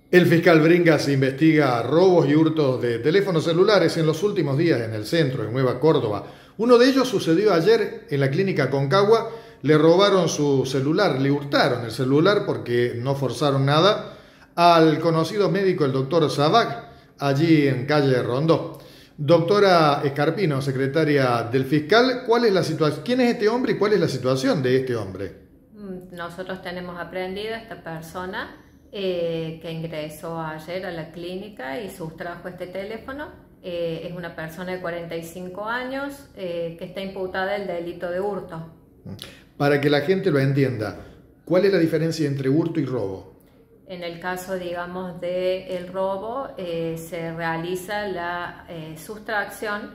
El fiscal Bringas investiga robos y hurtos de teléfonos celulares en los últimos días en el centro, en Nueva Córdoba. Uno de ellos sucedió ayer en la clínica Concagua. Le robaron su celular, le hurtaron el celular porque no forzaron nada al conocido médico, el doctor Sabac, allí en calle Rondó. Doctora Escarpino, secretaria del fiscal, ¿cuál es la situación? ¿Quién es este hombre y cuál es la situación de este hombre? Nosotros tenemos aprendido a esta persona que ingresó ayer a la clínica y sustrajo este teléfono. Es una persona de 45 años que está imputada del delito de hurto. Para que la gente lo entienda, ¿cuál es la diferencia entre hurto y robo? En el caso, digamos, del robo, se realiza la sustracción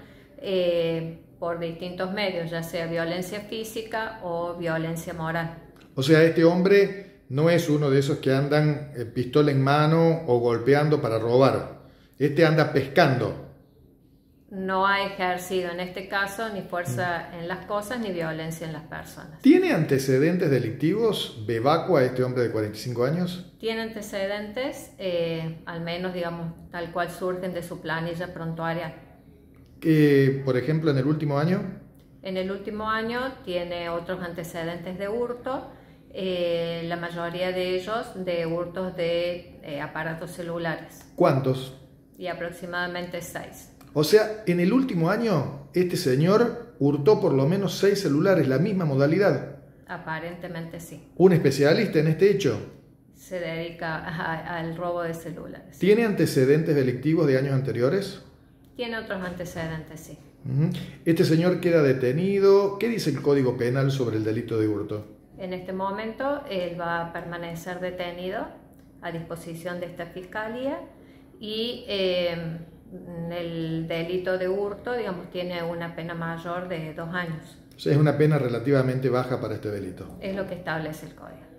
por distintos medios, ya sea violencia física o violencia moral. O sea, este hombre no es uno de esos que andan pistola en mano o golpeando para robar. Este anda pescando. No ha ejercido en este caso ni fuerza en las cosas ni violencia en las personas. ¿Tiene antecedentes delictivos Bebacua, este hombre de 45 años? Tiene antecedentes, al menos, digamos, tal cual surgen de su planilla prontuaria. Por ejemplo, en el último año. En el último año tiene otros antecedentes de hurto, la mayoría de ellos de hurtos de aparatos celulares. ¿Cuántos? Y aproximadamente 6. O sea, en el último año este señor hurtó por lo menos 6 celulares, la misma modalidad. Aparentemente sí. ¿Un especialista en este hecho? Se dedica al robo de celulares. ¿Tiene antecedentes delictivos de años anteriores? Tiene otros antecedentes, sí. Este señor queda detenido. ¿Qué dice el Código Penal sobre el delito de hurto? En este momento él va a permanecer detenido a disposición de esta fiscalía y el delito de hurto, digamos, tiene una pena mayor de 2 años. O sea, es una pena relativamente baja para este delito. Es lo que establece el Código.